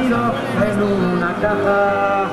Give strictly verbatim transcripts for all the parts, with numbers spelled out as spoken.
escondido en una caja.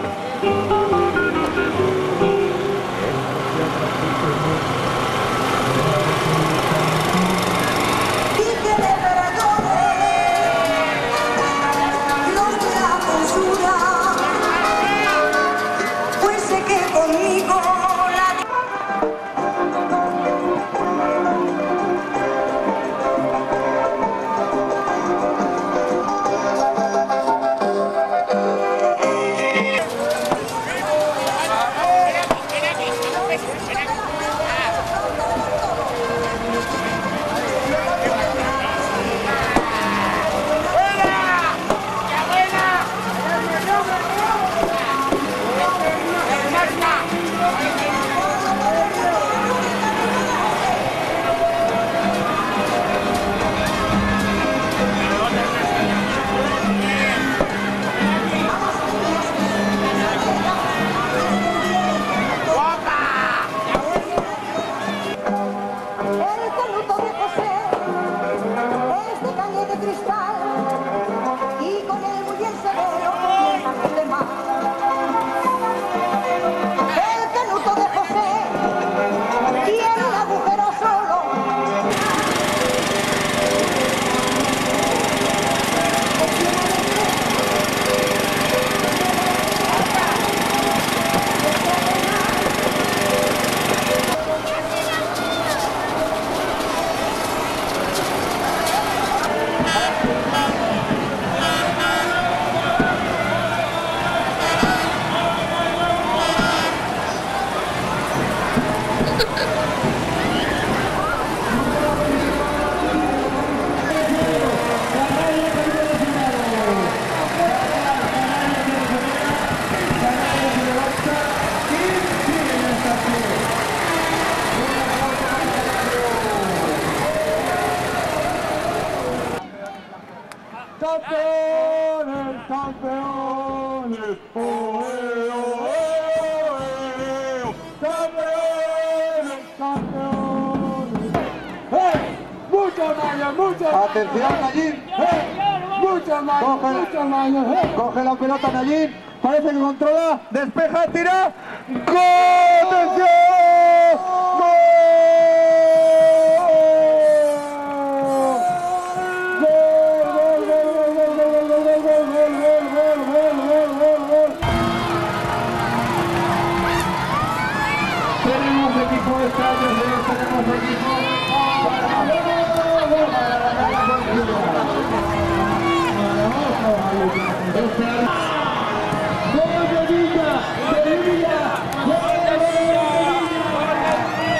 ¡Campeones, campeones! ¡Oe, oe, oe! ¡Campeones, campeones! ¡Eh! ¡Muchos años, muchos! ¡Atención, Nayib! ¡Eh! ¡Muchos años, Coge, muchos años! ¡Eh! coge la pelota, Nayib. Parece que controla. Despeja, tira. ¡Gol! ¡Atención! ¡Gol! Tenemos equipo de estadio, tenemos equipo para ¡gol de Villa! ¡De Villa! ¡Gol de Villa!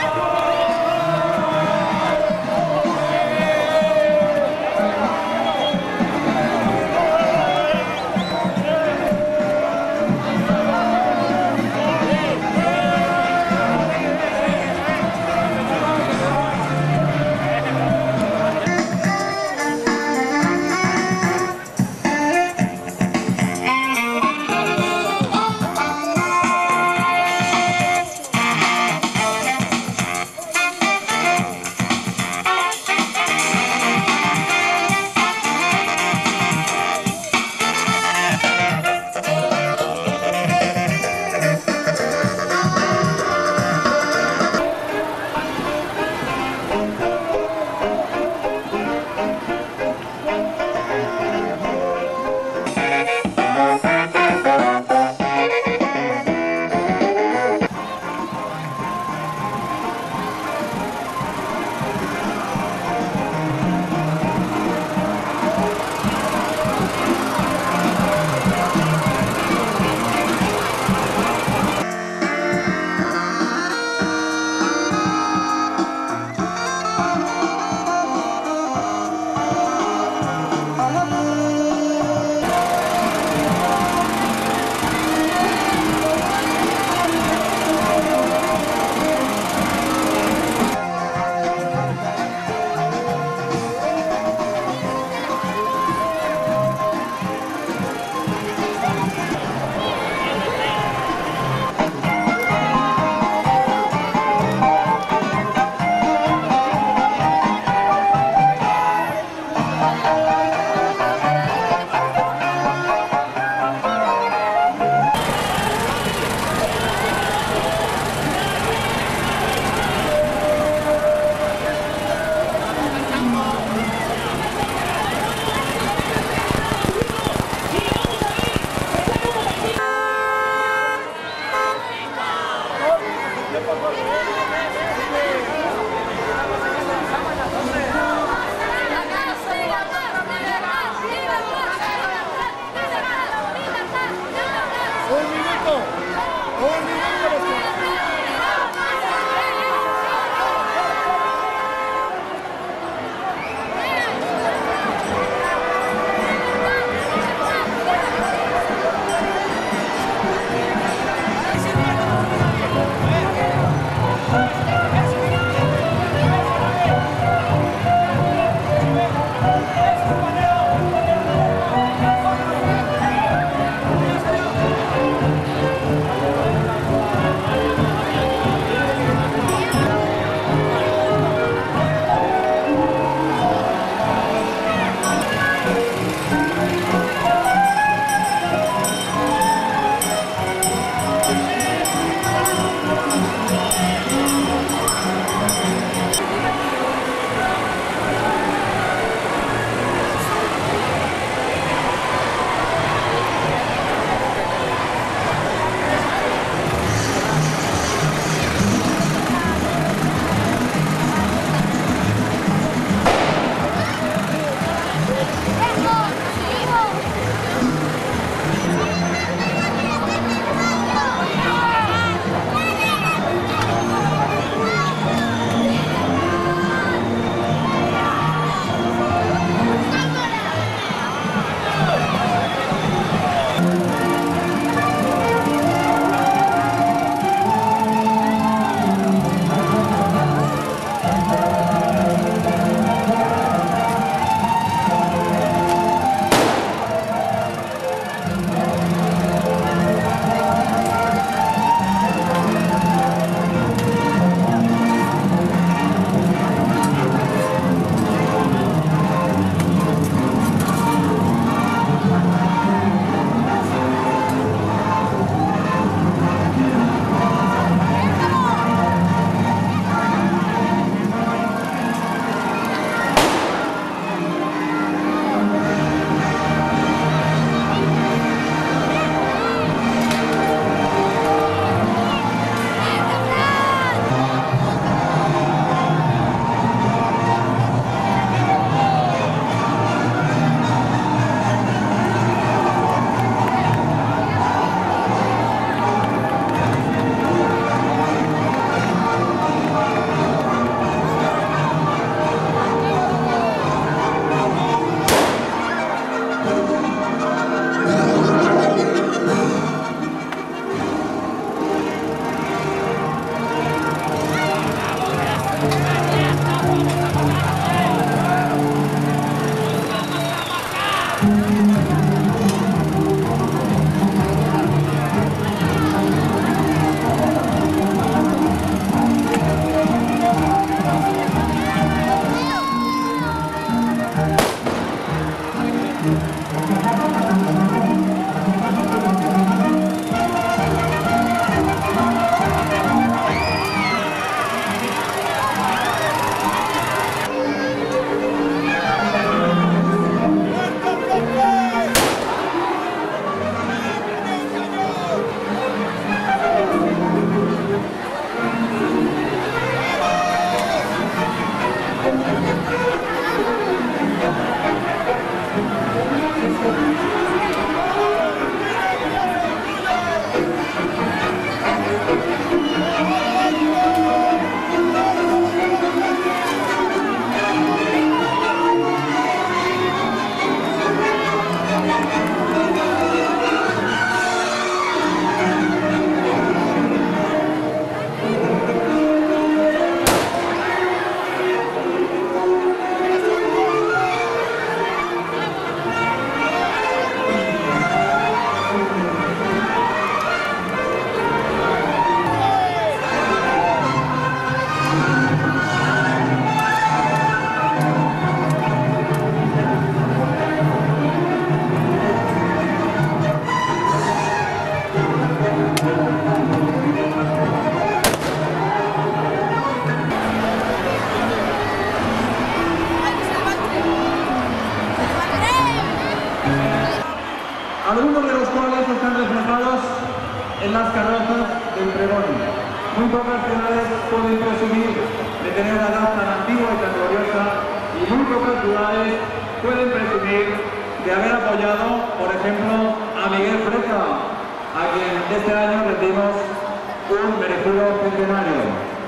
algunos de los cuales están reflejados en las carrozas del pregón. Muy pocas ciudades pueden presumir de tener una edad tan antigua y tan gloriosa, y muy pocas ciudades pueden presumir de haber apoyado, por ejemplo, a Miguel Freca, a quien este año rendimos un merecido centenario.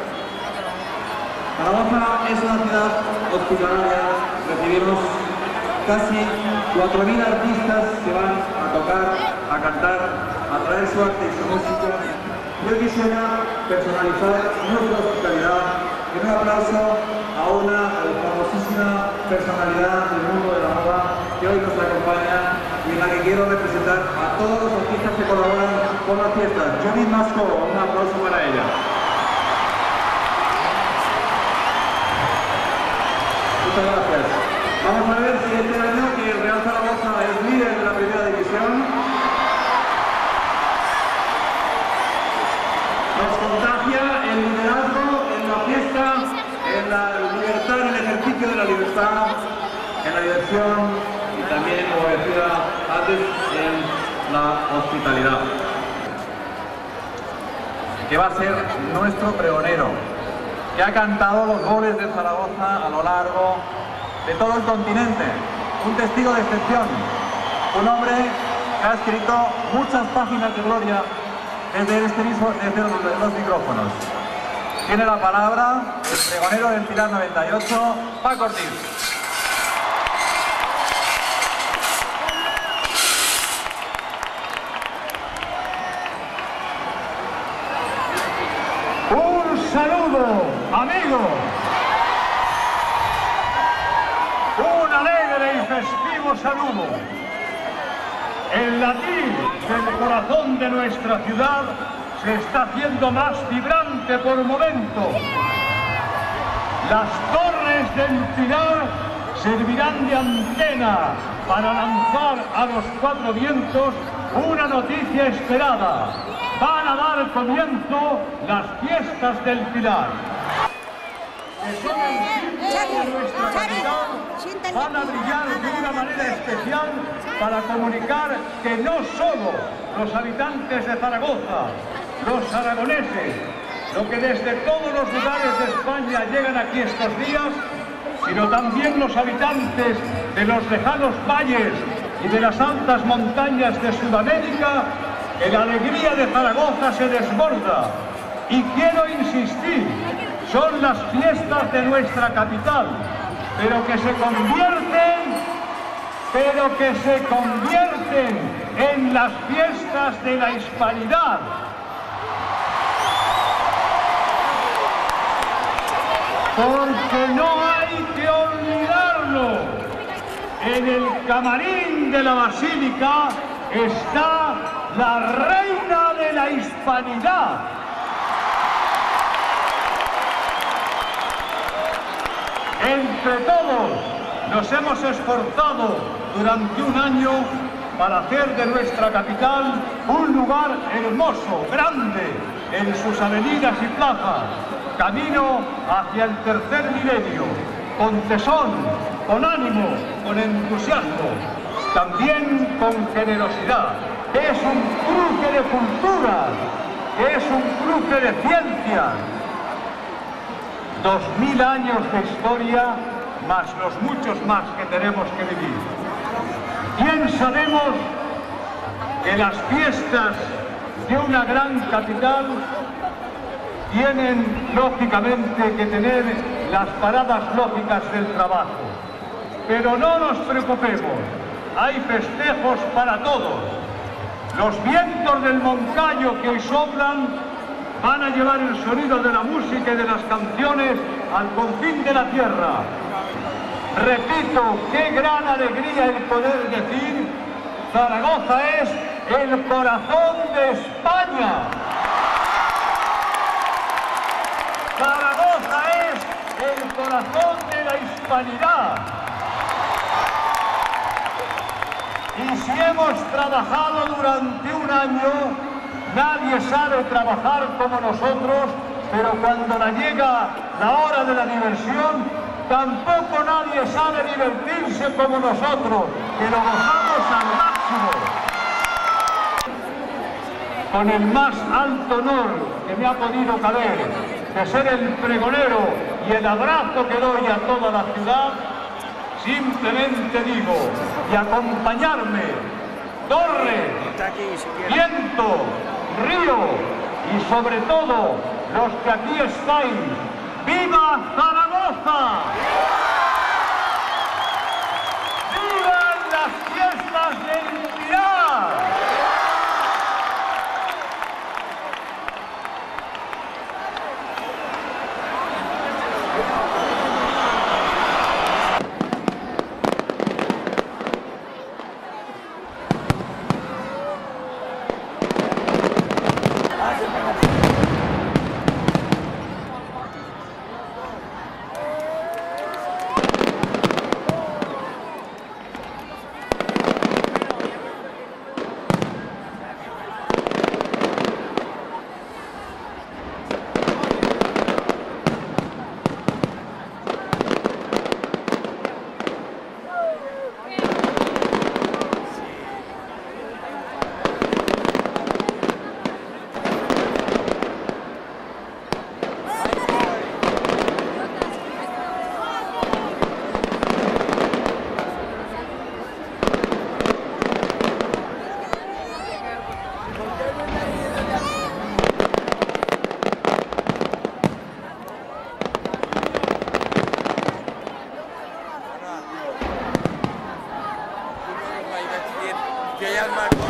Zaragoza es una ciudad hospitalaria, recibimos casi cuatro mil artistas que van a tocar, a cantar, a traer su arte y su música. Yo quisiera personalizar nuestra hospitalidad en un aplauso a una famosísima personalidad del mundo de la moda que hoy nos acompaña y en la que quiero representar a todos los artistas que colaboran con la fiesta. Judith Masco, un aplauso para ella. Muchas gracias. Vamos a ver si este año que el Real Zaragoza es líder de la primera división, nos contagia el liderazgo en la fiesta, en la libertad, en el ejercicio de la libertad, en la diversión y también, como decía antes, en la hospitalidad. Que va a ser nuestro pregonero, que ha cantado los goles de Zaragoza a lo largo de todo el continente, un testigo de excepción, un hombre que ha escrito muchas páginas de gloria desde, este mismo, desde los, los micrófonos. Tiene la palabra el pregonero del Pilar noventa y ocho, Paco Ortiz. Un saludo, amigos. Un alegre y festivo saludo. El latir del corazón de nuestra ciudad se está haciendo más vibrante por momentos. Las torres del Pilar servirán de antena para lanzar a los cuatro vientos una noticia esperada. Van a dar comienzo las fiestas del Pilar. Que son el símbolo de nuestra capital, van a brillar de una manera especial para comunicar que no solo los habitantes de Zaragoza, los aragoneses, lo que desde todos los lugares de España llegan aquí estos días, sino también los habitantes de los lejanos valles y de las altas montañas de Sudamérica, que la alegría de Zaragoza se desborda. Y quiero insistir, son las fiestas de nuestra capital, pero que se convierten, pero que se convierten en las fiestas de la hispanidad. Porque no hay que olvidarlo. En el camarín de la Basílica está la reina de la hispanidad. Entre todos nos hemos esforzado durante un año para hacer de nuestra capital un lugar hermoso, grande, en sus avenidas y plazas, camino hacia el tercer milenio, con tesón, con ánimo, con entusiasmo, también con generosidad. Es un cruce de culturas, es un cruce de ciencias. Dos mil años de historia, más los muchos más que tenemos que vivir. Bien sabemos que las fiestas de una gran capital tienen lógicamente que tener las paradas lógicas del trabajo. Pero no nos preocupemos, hay festejos para todos. Los vientos del Moncayo que hoy soplan van a llevar el sonido de la música y de las canciones al confín de la tierra. Repito, qué gran alegría el poder decir, Zaragoza es el corazón de España. Zaragoza es el corazón de la hispanidad. Y si hemos trabajado durante un año, nadie sabe trabajar como nosotros, pero cuando la llega la hora de la diversión, tampoco nadie sabe divertirse como nosotros, que lo gozamos al máximo. con el más alto honor que me ha podido caber, de ser el pregonero y el abrazo que doy a toda la ciudad, simplemente digo, y acompañarme, torre, viento, río y sobre todo los que aquí estáis, ¡viva Zaragoza! ¡Vivan las fiestas del Pilar! Que ya es más